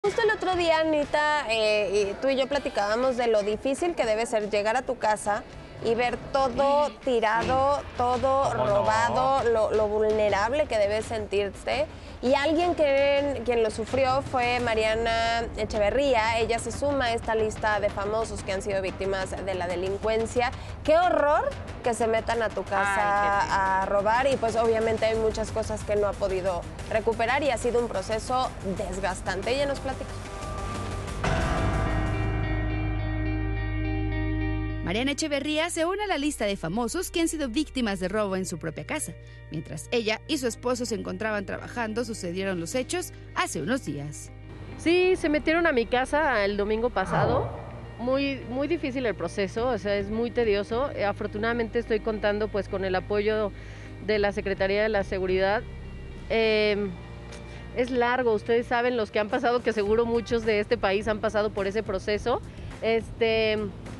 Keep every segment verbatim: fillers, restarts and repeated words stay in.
Justo el otro día, Anita, eh, tú y yo platicábamos de lo difícil que debe ser llegar a tu casa y ver todo sí, tirado, sí. todo robado, no? lo, lo vulnerable que debes sentirte. Y alguien que, quien lo sufrió fue Mariana Echeverría. Ella se suma a esta lista de famosos que han sido víctimas de la delincuencia. ¡Qué horror que se metan a tu casa Ay, a robar! Y pues obviamente hay muchas cosas que no ha podido recuperar y ha sido un proceso desgastante. Ella nos platica. Mariana Echeverría se une a la lista de famosos que han sido víctimas de robo en su propia casa. Mientras ella y su esposo se encontraban trabajando, sucedieron los hechos hace unos días. Sí, se metieron a mi casa el domingo pasado. Muy, muy difícil el proceso, o sea, es muy tedioso. Afortunadamente estoy contando pues con el apoyo de la Secretaría de la Seguridad. Eh, es largo, ustedes saben, los que han pasado, que seguro muchos de este país han pasado por ese proceso. Este...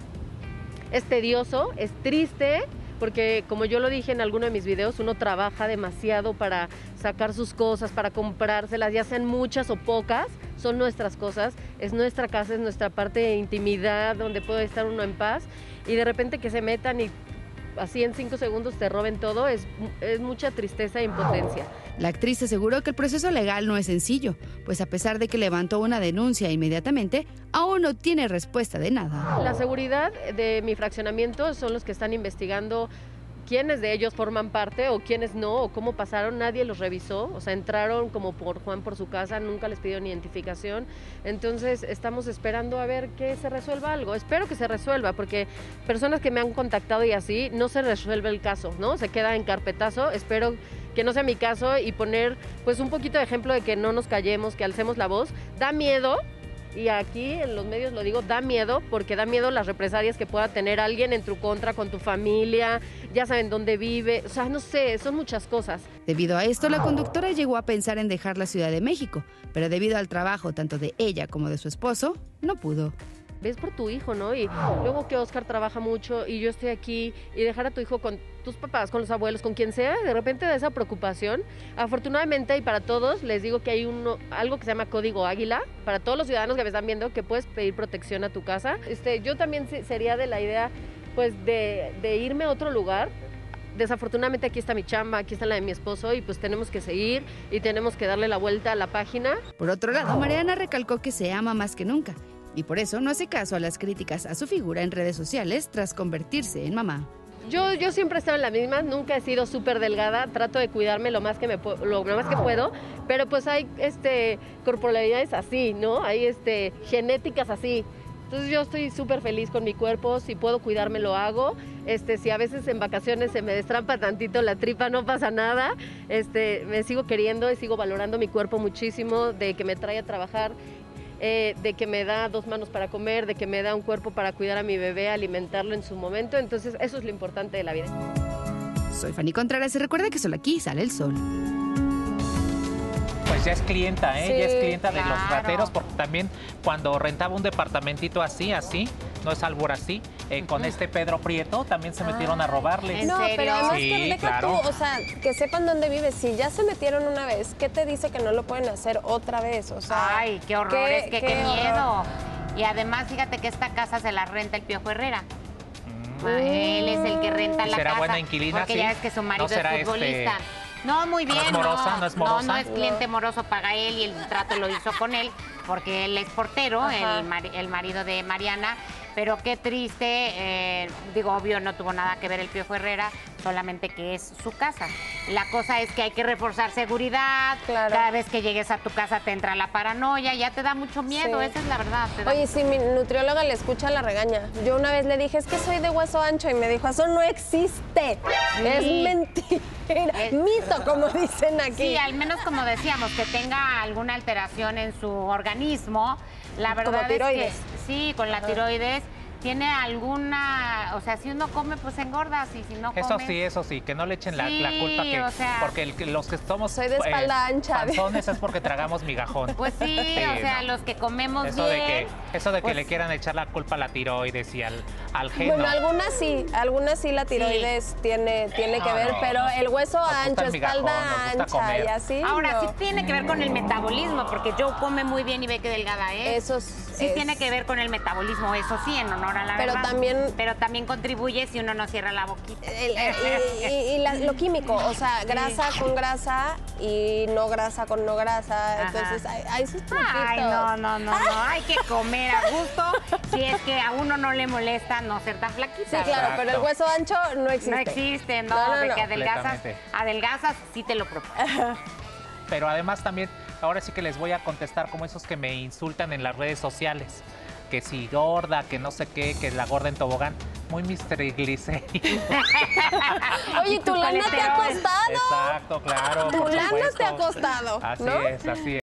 Es tedioso, es triste, porque como yo lo dije en alguno de mis videos, uno trabaja demasiado para sacar sus cosas, para comprárselas, ya sean muchas o pocas, son nuestras cosas, es nuestra casa, es nuestra parte de intimidad, donde puede estar uno en paz, y de repente que se metan y así en cinco segundos te roben todo, es, es mucha tristeza e impotencia. La actriz aseguró que el proceso legal no es sencillo, pues a pesar de que levantó una denuncia inmediatamente, aún no tiene respuesta de nada. La seguridad de mi fraccionamiento son los que están investigando quiénes de ellos forman parte o quiénes no, o cómo pasaron, nadie los revisó, o sea, entraron como por Juan por su casa, nunca les pidieron identificación, entonces estamos esperando a ver que se resuelva algo, espero que se resuelva, porque personas que me han contactado y así, no se resuelve el caso, ¿no? Se queda en carpetazo, espero que no sea mi caso y poner pues un poquito de ejemplo de que no nos callemos, que alcemos la voz, da miedo. Y aquí en los medios lo digo, da miedo, porque da miedo las represalias que pueda tener alguien en tu contra, con tu familia, ya saben dónde vive, o sea, no sé, son muchas cosas. Debido a esto, la conductora llegó a pensar en dejar la Ciudad de México, pero debido al trabajo tanto de ella como de su esposo, no pudo. Ves por tu hijo, ¿no? Y luego que Oscar trabaja mucho y yo estoy aquí, y dejar a tu hijo con tus papás, con los abuelos, con quien sea, de repente de esa preocupación. Afortunadamente y para todos, les digo que hay uno, algo que se llama Código Águila, para todos los ciudadanos que me están viendo, que puedes pedir protección a tu casa. Este, yo también sería de la idea, pues, de, de irme a otro lugar. Desafortunadamente aquí está mi chamba, aquí está la de mi esposo y pues tenemos que seguir y tenemos que darle la vuelta a la página. Por otro lado, Mariana recalcó que se ama más que nunca y por eso no hace caso a las críticas a su figura en redes sociales tras convertirse en mamá. Yo, yo siempre he estado en la misma, nunca he sido súper delgada, trato de cuidarme lo más que, me, lo, lo más que puedo, pero pues hay este, corporalidades así, ¿no? Hay este, genéticas así. Entonces yo estoy súper feliz con mi cuerpo, si puedo cuidarme lo hago, este, si a veces en vacaciones se me destrampa tantito la tripa no pasa nada, este, me sigo queriendo y sigo valorando mi cuerpo muchísimo, de que me trae a trabajar, eh, de que me da dos manos para comer, de que me da un cuerpo para cuidar a mi bebé, alimentarlo en su momento, entonces eso es lo importante de la vida. Soy Fanny Contreras y recuerda que solo aquí sale el sol. Pues ya es clienta, ¿eh? Sí, ya es clienta claro. de los rateros, porque también cuando rentaba un departamentito así, así, no es albur así, eh, uh-huh. con este Pedro Prieto también se metieron ah, a robarle. No, pero además sí, que deja claro. tú, o sea, que sepan dónde vives. Si ya se metieron una vez, ¿qué te dice que no lo pueden hacer otra vez? O sea, ay, qué horror, qué, es que qué, qué miedo. Y además, fíjate que esta casa se la renta el Piojo Herrera. Mm. Él es el que renta la ¿Será casa. buena inquilina? Porque sí. ya ves que su marido ¿No será es futbolista. Este... No, muy bien, ¿No es morosa? no, ¿No es morosa? no, no es cliente moroso, paga él y el trato lo hizo con él, porque él es portero, el, mari el marido de Mariana, pero qué triste, eh, digo, obvio, no tuvo nada que ver el Piojo Herrera, solamente que es su casa. La cosa es que hay que reforzar seguridad, claro. Cada vez que llegues a tu casa te entra la paranoia, ya te da mucho miedo, sí. Esa es la verdad. Te da Oye, si mi nutrióloga le escucha, la regaña. Yo una vez le dije, es que soy de hueso ancho, y me dijo, eso no existe, sí. Es mentira, es... mito, como dicen aquí. Sí, al menos como decíamos, que tenga alguna alteración en su organismo, la verdad como tiroides. Es que sí, con la Ajá. tiroides, tiene alguna, o sea, si uno come, pues engordas, y si no eso comes... sí, eso sí, que no le echen la, sí, la culpa que, o sea, porque el, los que somos soy de espalda eh, ancha. panzones es porque tragamos migajón. Pues sí, sí, o sea, no. los que comemos eso bien... De que, eso de que pues, le quieran echar la culpa a la tiroides y al, Aljeno. Bueno, algunas sí, algunas sí la tiroides sí. tiene, tiene no, que ver, no, pero no, el hueso ancho, el migajón, espalda ancha y así. Ahora no. sí tiene que ver con el metabolismo, porque Joe come muy bien y ve que delgada es. Eso sí es... tiene que ver con el metabolismo, eso sí, en honor a la pero verdad. También, pero también contribuye si uno no cierra la boquita. El, y, y, y la, lo químico, o sea, grasa sí. con grasa y no grasa con no grasa. Ajá. Entonces hay, hay sus truquitos. Ay, no, no, no, no, hay que comer a gusto si es que a uno no le molesta no ser tan flaquita. Sí, claro, Exacto. pero el hueso ancho no existe. No existe, no, no, no, de no. que adelgazas, adelgazas, sí te lo propongo. Pero además también, ahora sí que les voy a contestar como esos que me insultan en las redes sociales. Que si gorda, que no sé qué, que la gorda en tobogán. Muy mis triglicéridos. Oye, tu lana te ha costado. Exacto, claro. Tu lana te ha costado. Así ¿no? es, así es.